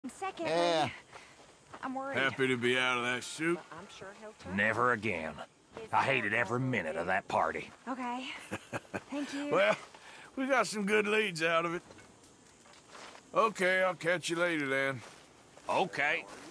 Second, Yeah. I'm worried. Happy to be out of that shoot. I'm sure he'll turn. Never again. I hated every minute of that party. Okay. Thank you. Well, we got some good leads out of it. Okay, I'll catch you later then. Okay.